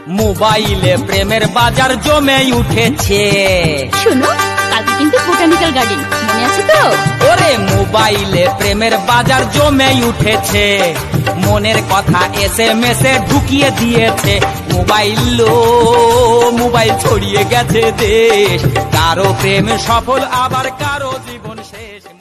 মোবাইলে প্রেমের বাজার জমে উঠেছে। শুনো, কালকে কিন্তু বোটানিক্যাল গার্ডেন, মনে আছে তো? ওরে মোবাইলে প্রেমের বাজার জমে উঠেছে, মনের কথা SMS এ ঢুকিয়ে দিয়েছে। মোবাইল ছড়িয়ে গেছে দেশ, কারো প্রেম সফল আবার কারো জীবন শেষ।